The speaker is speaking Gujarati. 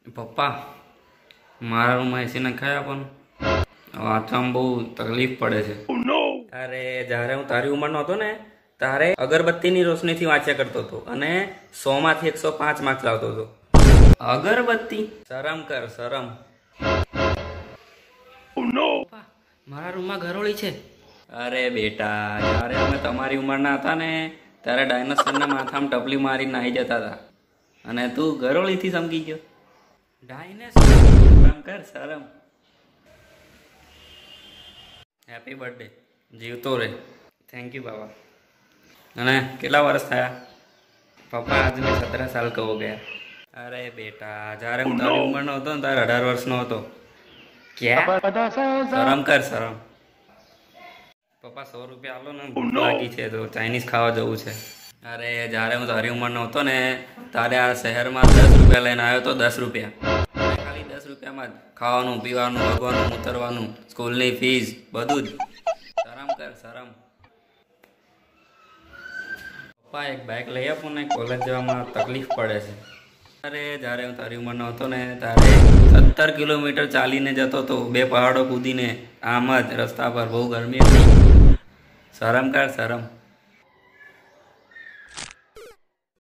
પપ્પા મારા રૂમમાં એસી નખાયા પણ વાંચવામાં બહુ તકલીફ પડે છે. અરે જ્યારે હું તારી ઉંમરનો હતો ને તારે અગરબત્તીની રોશનીથી વાંચ્યા કરતો હતો અને 100 માંથી 105 માર્ક્સ લાવતો હતો. અગરબત્તી? શરમ કર શરમ. પપ્પા મારા રૂમમાં ઘરોળી છે. અરે બેટા જ્યારે અમે તમારી ઉંમરના હતા ને ત્યારે ડાયનોસરના માથામાં ટપલી મારી નાહી જતા હતા અને તું ઘરોળીથી સમજી ગયો. ડાયનેસોર? શરમ કર શરમ. Happy birthday. જીવતો રે. થેન્ક યુ બાબા. અને કેટલા વર્ષ થયા? પપ્પા આજ મેં 17 સાલ કહો ગયા. અરે બેટા જ્યારે હું તારી ઉંમરનો હતો ને તારે 18 વર્ષનો હતો. ક્યાં? શરમ કર શરમ. પપ્પા 100 રૂપિયા આલો ને ભૂખ લાગી છે તો ચાઇનીઝ ખાવા જવું છે. અરે જ્યારે હું તારી ઉંમરનો હતો ને તારે આ શહેરમાં 10 રૂપિયા લઈને આવ્યો તો 10 રૂપિયા. ખાલી 10 રૂપિયામાં જ ખાવાનું પીવાનું ભગવાનું ઉતરવાનું સ્કૂલની ફીસ બધું જ. શરમ કર શરમ. પપ્પા એક બાઇક લઈ આપો ને કોલેજ જવામાં તકલીફ પડે છે. અરે જ્યારે હું તારી ઉંમરનો હતો ને તારે 17 કિલોમીટર ચાલીને જતો હતો 2 પહાડો કૂદીને આમ જ રસ્તા પર. બહુ ગરમી હતી. શરમ કર શરમ.